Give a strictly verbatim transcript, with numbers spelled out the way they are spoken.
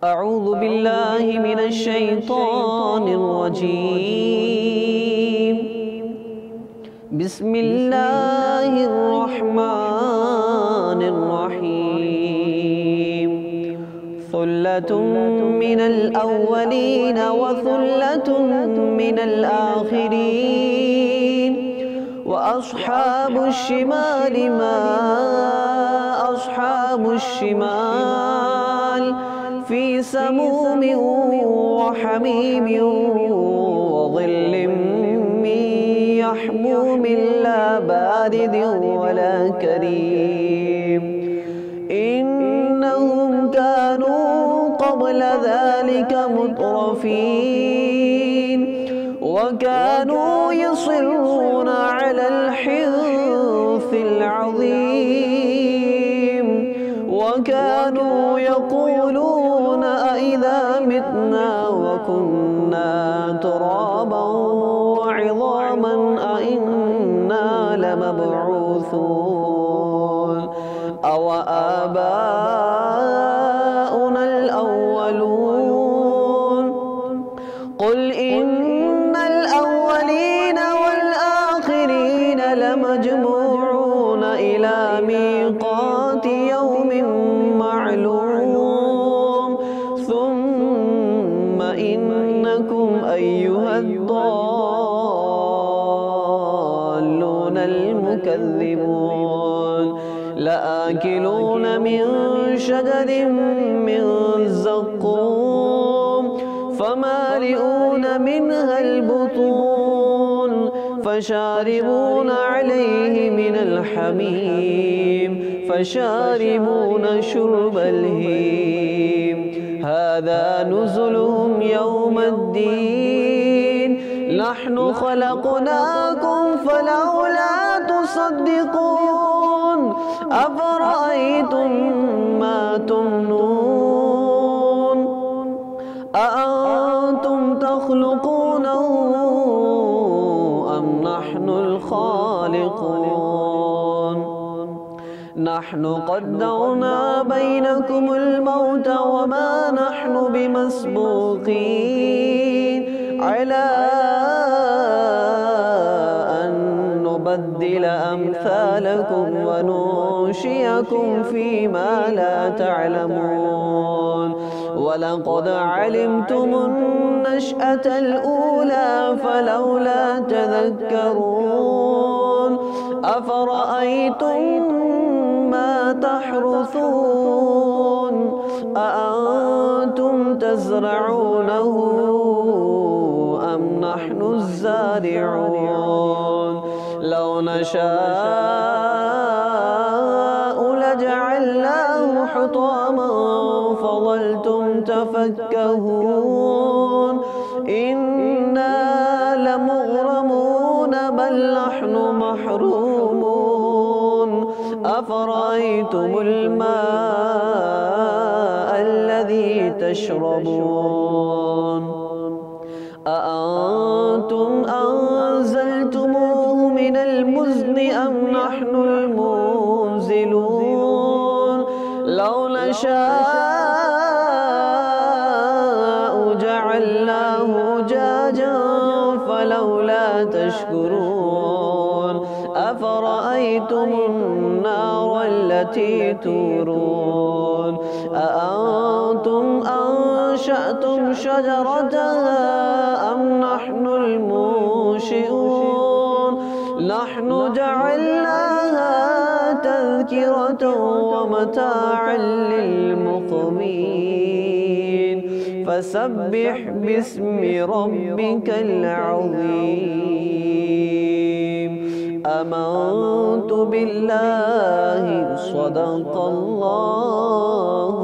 أعوذ بالله من الشيطان الرجيم. بسم الله الرحمن الرحيم. ثلة من الأولين وثلة من الآخرين. وأصحاب الشمال ما أصحاب الشمال في سموم وحميم وظل من يحموم لا بارد ولا كريم. إنهم كانوا قبل ذلك مترفين وكانوا يصرون على الحنث العظيم وكانوا يقولون أإذا متنا وكنا ترابا وعظاما أإنا لمبعوثون أو آباؤنا الأولون. قل إن الأولين والآخرين لمجموعون إلى ميقات يوم معلوم. ثم إنكم أيها الضالون المكذبون لآكلون من شجر من زقوم فمالئون منها البطون فشاربون عليه من الحميم فشاربون شرب الهيم. هذا نزلهم يوم الدين. نحن خلقناكم فلولا تصدقون. أفرأيتم ما تمنون أأنتم تخلقونه أم نحن الخالقون؟ نحن قدرنا بينكم الموت وما نحن بمسبوقين على أن نبدل أمثالكم وننشئكم فيما لا تعلمون. ولقد علمتم النشأة الأولى فلولا تذكرون. أفرأيتم ما تحرثون أأنتم تزرعونه أم نحن الزارعون؟ لو نشاء لجعلناه حطاما فظلتم تفكهون. إنا لمغرمون بل نحن محرومون. أفرأيتم الماء الذي تشربون أأنتم أنزلتموه من المزن أم نحن المنزلون؟ لو نشاء جعلناه أجاجا فلولا تشكرون. أفرأيتم النار التي تورون أأنتم أنشأتم شجرتها أم نحن المنشئون؟ نحن جعلناها تذكرة ومتاعا للمقوين. فسبح باسم ربك العظيم. آمنت بالله صدق الله